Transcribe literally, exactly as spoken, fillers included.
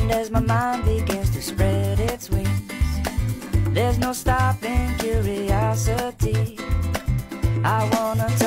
And as my mind begins to spread its wings, there's no stopping curiosity. I wanna